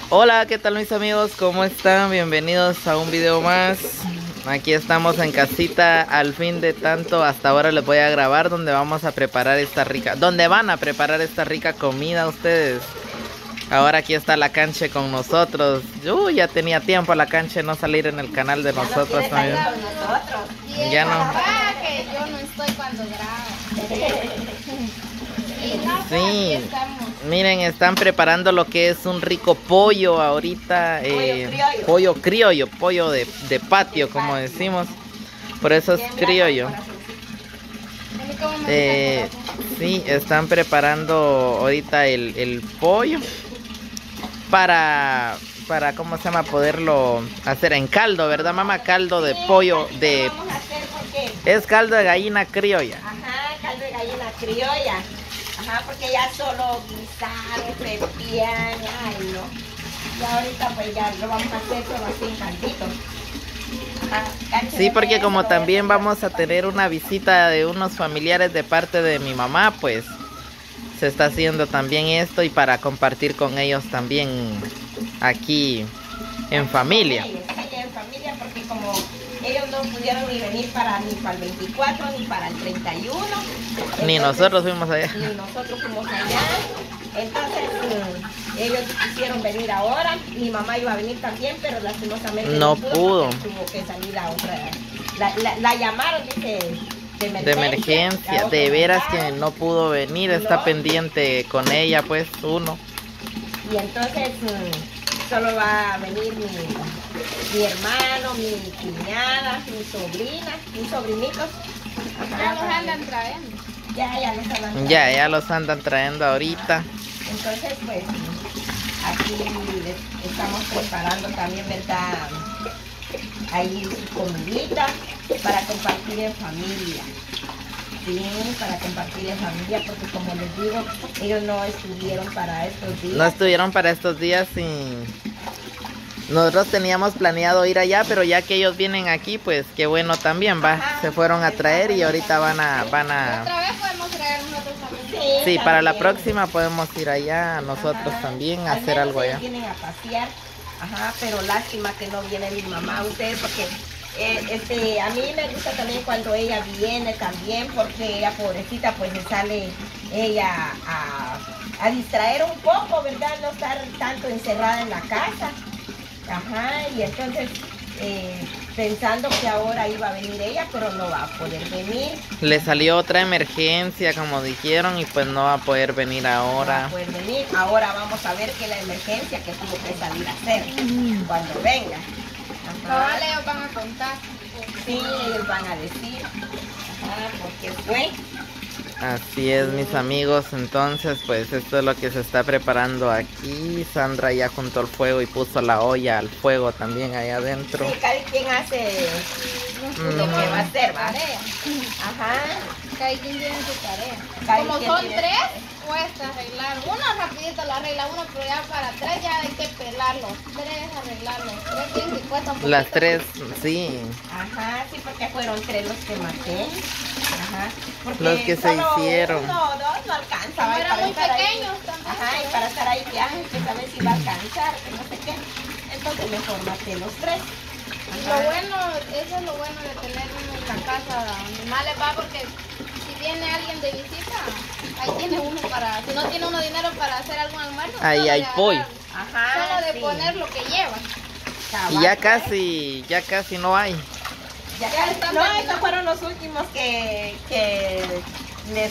Hola, ¿qué tal mis amigos? ¿Cómo están? Bienvenidos a un video más. Aquí estamos en casita, al fin de tanto, hasta ahora les voy a grabar donde vamos a preparar esta rica, donde van a preparar esta rica comida ustedes. Ahora aquí está la cancha con nosotros. Ya tenía tiempo la cancha no salir en el canal de nosotros también. Ya no. Que yo no estoy cuando grabo. Sí, miren, están preparando lo que es un rico pollo ahorita, pollo criollo, pollo de patio como decimos, por eso es criollo. Sí, están preparando ahorita el pollo para ¿cómo se llama? Poderlo hacer en caldo, ¿verdad, mamá? Caldo de pollo, es caldo de gallina criolla. Ajá, caldo de gallina criolla. Ajá, porque ya solo guisar, pepían, ay no. Ya ahorita pues ya lo vamos a hacer solo así en caldito. Ajá, sí, porque como también vamos a tener una visita de unos familiares de parte de mi mamá, pues se está haciendo también esto y para compartir con ellos también aquí en familia. Sí, en familia, porque como ellos no pudieron ni venir ni para el 24 ni para el 31. Ni nosotros fuimos allá. Ni nosotros fuimos allá. Entonces ellos quisieron venir ahora. Mi mamá iba a venir también, pero lastimosamente no pudo. Tuvo que salir a otra. La llamaron, dice, de emergencia. De veras que no pudo venir. Está pendiente con ella, pues, uno. Y entonces solo va a venir mi hermano, mi cuñada, mi sobrina, mis sobrinitos. Ya los andan trayendo. Ya los andan trayendo. Ya los andan trayendo ahorita. Entonces, pues, aquí estamos preparando también, ¿verdad? Ahí su comidita para compartir en familia. Sí, para compartir en familia, porque como les digo, ellos no estuvieron para estos días. No estuvieron para estos días y nosotros teníamos planeado ir allá, pero ya que ellos vienen aquí, pues qué bueno también, va. Ajá, se fueron a traer y ahorita van a... Otra vez podemos traer nosotros también. Sí, para la próxima podemos ir allá nosotros también a hacer algo allá. Vienen a pasear, ajá, pero lástima que no viene mi mamá, ustedes, porque a mí me gusta también cuando ella viene también, porque ella, pobrecita, pues se sale ella a distraer un poco, ¿verdad? No estar tanto encerrada en la casa. Ajá, y entonces pensando que ahora iba a venir ella, pero no va a poder venir. Le salió otra emergencia, como dijeron, y pues no va a poder venir ahora. No va a poder venir. Ahora vamos a ver qué es la emergencia que tuvo que salir a hacer cuando venga. Ahora ellos van a contar. Sí, ellos van a decir. Ajá, porque fue. Así es, mis amigos, entonces pues esto es lo que se está preparando aquí. Sandra ya juntó el fuego y puso la olla al fuego también ahí adentro. Sí, cada quien hace lo que va a hacer, ¿va? Ajá. Cada quien tiene su tarea. Como son tres, cuesta arreglar. Uno rapidito lo arregla uno, pero ya para tres ya hay que pelarlos. Tres arreglarlos. Tres tienen que cuesta un poquito. Las tres, sí. Ajá, sí, porque fueron tres los que maté. Ajá. Porque los que se hicieron. Uno o dos no alcanza. Como eran muy pequeños también. Ajá, y para estar ahí viaje, que saber si va a alcanzar, que no sé qué. Entonces mejor maté los tres. Y lo bueno, eso es lo bueno de tener uno en la casa animales, va, porque si viene alguien de visita, ahí tiene uno para, si no tiene uno dinero para hacer algún almuerzo, ahí hay pollo. Ajá, solo de sí. poner lo que lleva. Y ya casi no hay. No, estos fueron los últimos que les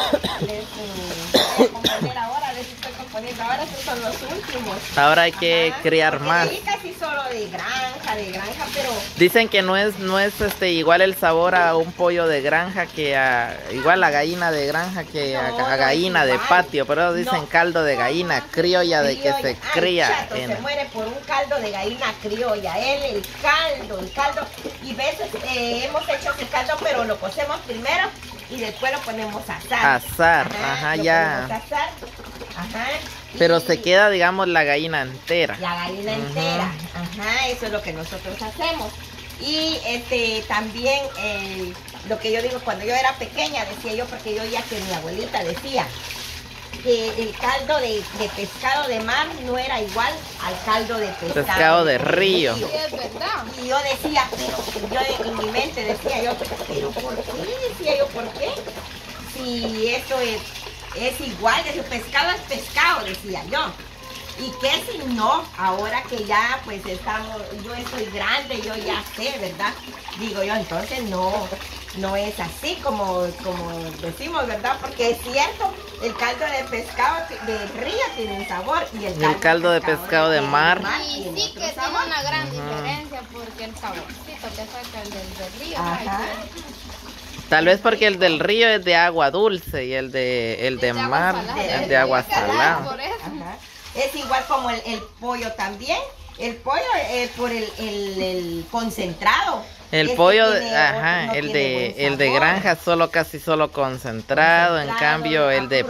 voy a componer ahora, les estoy componiendo ahora, estos son los últimos. Ahora hay que criar más. Y casi solo de granja, pero dicen que no es igual el sabor a un pollo de granja que igual a gallina de granja que a gallina de patio, pero dicen caldo de gallina criolla de que se cría. Chato, se muere por un caldo de gallina criolla, el caldo, y veces hemos hecho ese caldo, pero lo cocemos primero y después lo ponemos a asar. Ajá, ya. Asar, ajá. Pero se queda, digamos, la gallina entera. La gallina entera, ajá, eso es lo que nosotros hacemos. Y también lo que yo digo, cuando yo era pequeña, decía yo, porque yo ya que mi abuelita decía, que el caldo de pescado de mar no era igual al caldo de Pescado de río. Sí, es verdad. Y yo decía, pero yo en mi mente decía yo, pero ¿por qué? Decía yo, ¿por qué? Si esto es igual, de su pescado es pescado, decía yo. ¿Y qué si no? Ahora que ya pues estamos, yo estoy grande, yo ya sé, ¿verdad? Digo yo, entonces no es así como decimos, ¿verdad? Porque es cierto, el caldo de pescado de río tiene un sabor y el caldo de pescado de mar. Y sí que tiene una gran diferencia porque el saborcito que saca el del río. Ajá. Tal vez porque el del río es de agua dulce y el de mar es de agua salada. Por eso. Ajá. Es igual como el pollo también. El pollo por el concentrado. El Este pollo, tiene ajá, no el tiene buen de sabor. granja casi solo concentrado, en cambio el de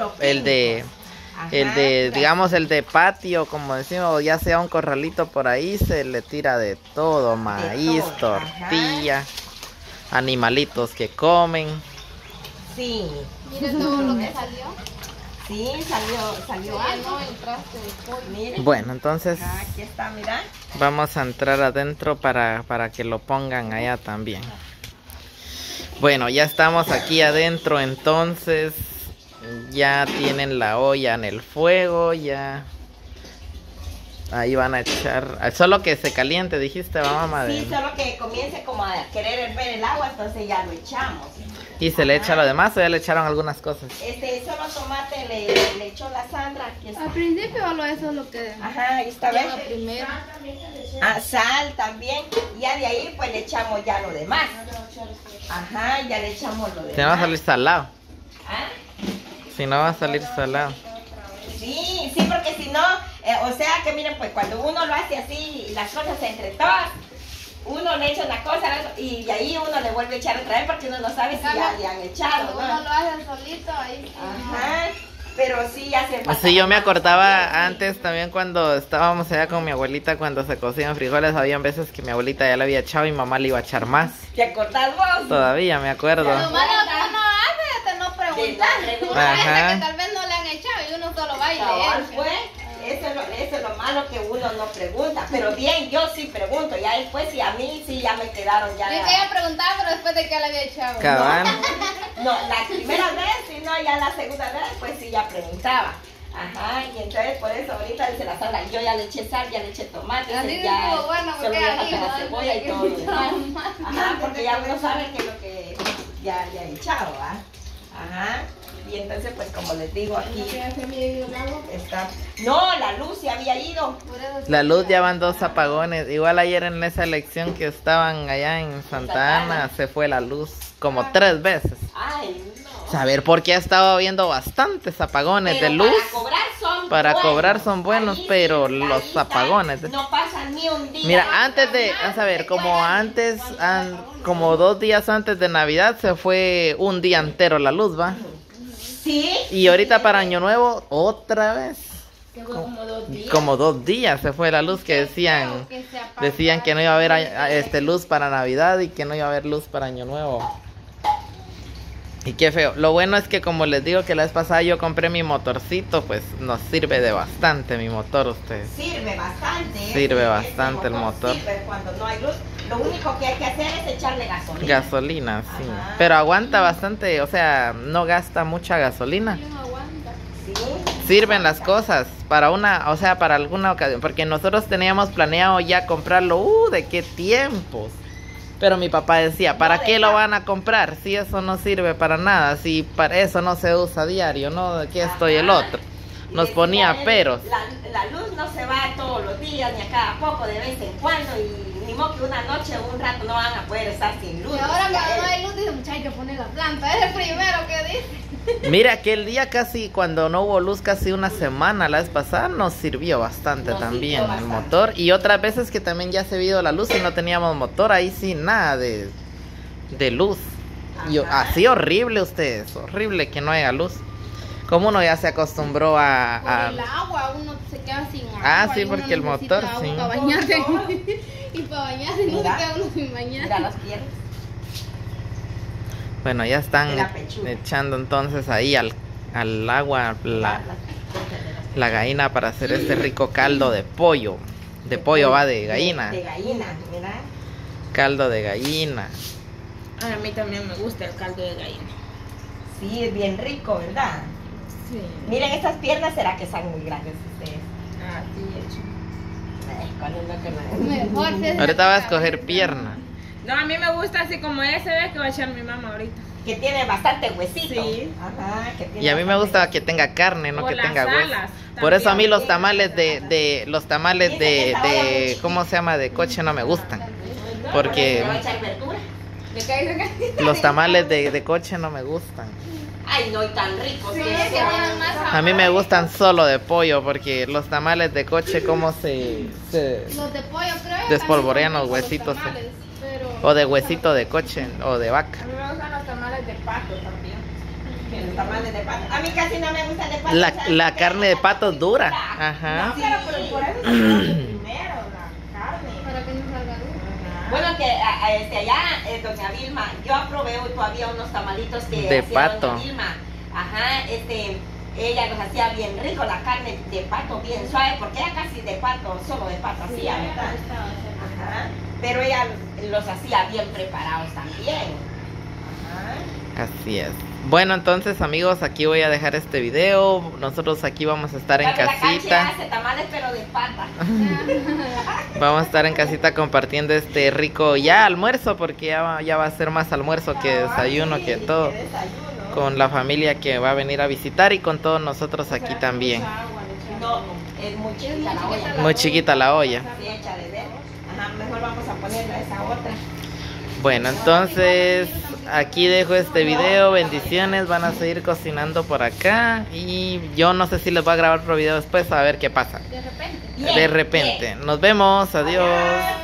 Ajá, digamos el de patio, como decimos, ya sea un corralito por ahí, se le tira de todo, maíz, todo, tortilla, animalitos que comen. Sí, Mire todo lo que salió. sí, salió Se algo. llenó el traste de pollo. Mire, Bueno, entonces aquí está, mira. vamos a entrar adentro para que lo pongan allá también. Bueno, ya estamos aquí adentro, entonces ya tienen la olla en el fuego, ya ahí van a echar, solo que se caliente, dijiste, mamá. Sí, solo que comience como a querer hervir el agua, entonces ya lo echamos. Y se le echa lo demás, o ya le echaron algunas cosas. Solo tomate le echó la Sandra. Aquí está. Al principio solo eso es lo que Ajá, ahí está, ¿ves? llega primero. Ah, sal también. Ya de ahí pues le echamos ya lo demás. Ajá, ya le echamos lo demás. Si no va a salir salado. ¿Ah? Si no va a salir salado. Sí, porque si no, o sea que miren, pues cuando uno lo hace así, las cosas entre todas, uno le echa una cosa y de ahí uno le vuelve a echar otra vez porque uno no sabe si ya le han echado, Cuando uno ¿no? lo hace solito, ahí sí. Ajá, pero sí hace falta. Sí, yo me acordaba antes también cuando estábamos allá con mi abuelita, cuando se cocían frijoles, habían veces que mi abuelita ya le había echado y mamá le iba a echar más. ¿Te acordás vos? Todavía me acuerdo. Lo malo que uno hace es de no preguntar. Ajá. Que tal vez no le han echado y uno solo va y Cabal, le echa. pues, eso es lo malo que uno no pregunta. Pero bien, yo sí pregunto. Ya después, sí, a mí sí ya me quedaron ya. Yo ella preguntaba, pero después de que le había echado. Cabal. No, la primera vez, y no, ya la segunda vez, pues sí ya preguntaba. Ajá, y entonces por eso ahorita dice la Sandra, yo ya le eché sal, ya le eché tomate, Así ya estuvo bueno, solo porque ya ahí, falta la ¿no? cebolla y todo lo demás. Ajá, porque ya uno sabe que es lo que ya he echado, ¿va? Ajá, y entonces pues como les digo aquí está. No, la luz se había ido. La luz ya van 2 apagones. Igual ayer en esa elección que estaban allá en Santa Ana, se fue la luz como 3 veces. Ay, no. Saber por qué ha estado habiendo bastantes apagones Pero de luz. Para cobrar son buenos, Ahí pero sí, los ahí está. apagones. No pasan ni un día. Mira, antes de, vamos a ver, como antes, como 2 días antes de Navidad se fue un día entero la luz, ¿va? Sí. Y ahorita para Año Nuevo, otra vez. Que fue como 2 días. Como 2 días se fue la luz que decían que no iba a haber luz para Navidad y que no iba a haber luz para Año Nuevo. Y qué feo. Lo bueno es que como les digo que la vez pasada yo compré mi motorcito, pues nos sirve de bastante mi motor, ustedes. Sirve bastante. Sirve bastante el motor. Sirve cuando no hay luz. Lo único que hay que hacer es echarle gasolina. Gasolina, sí. Ajá. Pero aguanta bastante, o sea, no gasta mucha gasolina. No aguanta. Sí. Sirven las cosas para para alguna ocasión, porque nosotros teníamos planeado ya comprarlo, ¿de qué tiempos? Pero mi papá decía, ¿para qué lo van a comprar? Si eso no sirve para nada, si para eso no se usa diario, ¿no? Aquí estoy el otro. Nos ponía peros. La luz no se va todos los días, ni a cada poco, de vez en cuando, y ni modo que una noche o un rato no van a poder estar sin luz. Y ahora decía cuando no él. hay luz, dice muchacho, hay que poner la planta. Es el primero que dice. Mira, aquel día casi, cuando no hubo luz, casi una semana, la vez pasada, nos sirvió bastante Nos también sirvió el bastante. motor. Y otras veces que también ya se vio la luz y no teníamos motor, ahí sí, nada de luz. Y Ajá. así horrible ustedes, horrible que no haya luz. Como uno ya se acostumbró Por a... el agua uno se queda sin agua. Ah, sí, y uno porque el necesita motor, agua sí. para bañarse. Y para bañarse no se Mira. queda uno sin bañar. Mira las piernas. Bueno, ya están De la pechuga. echando entonces ahí al agua la gallina para hacer este rico caldo de pollo. De pollo va, de gallina. De gallina, mira. Caldo de gallina. A mí también me gusta el caldo de gallina. Sí, es bien rico, ¿verdad? Sí. Miren estas piernas, ¿será que están muy grandes ustedes? Ah, sí, hecho. ¿Cuál es lo que me... Mejor si es Ahorita va a la escoger cabeza. pierna. No, a mí me gusta así como ese, ¿ves? Que va a echar mi mamá ahorita. Que tiene bastante huesito. Sí. Ajá, que tiene Y a mí me bastante gusta que tenga carne, no O que las tenga hueso. alas, Por eso a mí también. los tamales los tamales de ¿cómo se llama? De coche no me gustan. Porque ¿Le va a echar verdura? ¿Le caes acá? los tamales de coche no me gustan. Ay, no, y tan ricos. Sí, que es que son. tienen más sabor. A mí me gustan solo de pollo porque los tamales de coche como Los de pollo creo. Despolvorean también los son huesitos, tamales, pero... o de huesito de coche o de vaca. A mí me gustan los tamales de pato también. Que los tamales de pato. A mí casi no me gusta de pato. La carne de pato es dura. Ajá. No, pero por eso se hace primero la carne. Para que no salga duro. Bueno, que allá, doña Vilma, yo aprobé todavía unos tamalitos que De hacía pato. doña Vilma. Ajá, ella los hacía bien rico, la carne de pato bien suave, porque era casi de pato, solo de pato hacía, ¿verdad? Ajá, pero ella los hacía bien preparados también. Ajá. Así es. Bueno, entonces amigos, aquí voy a dejar este video. Nosotros aquí vamos a estar en La Cachi casita. hace tamales pero de pata. Vamos a estar en casita compartiendo este rico ya almuerzo, porque ya va a ser más almuerzo que desayuno, que todo. Que desayuno. Con la familia que va a venir a visitar y con todos nosotros aquí también. No, es muy chiquita la olla. Muy chiquita la olla. Sí, echa de ver. Ajá, mejor vamos a ponerle esa otra. Bueno, entonces aquí dejo este video. Bendiciones, van a seguir cocinando por acá. Y yo no sé si les voy a grabar otro video después, a ver qué pasa. De repente. Bien, De repente. bien. Nos vemos, adiós.